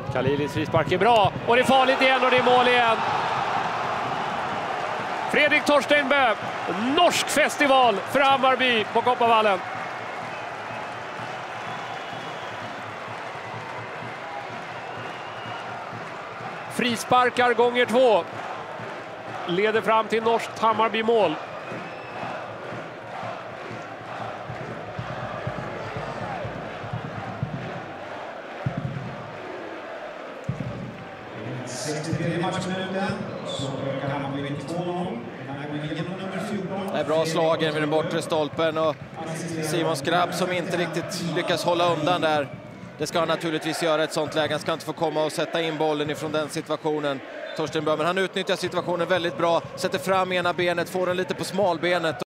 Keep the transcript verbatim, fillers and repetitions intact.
Khalilis frispark är bra och det är farligt igen och det är mål igen. Fredrik Torstenbø, norsk festival för Hammarby på Kopparvallen. Frisparkar gånger två leder fram till norskt Hammarby-mål. Det är bra slagen vid den bortre stolpen och Simon Skrabb som inte riktigt lyckas hålla undan där. Det ska han naturligtvis göra ett sånt läge. Han ska inte få komma och sätta in bollen ifrån den situationen. Torstenbø, men han utnyttjar situationen väldigt bra. Sätter fram ena benet, får den lite på smalbenet.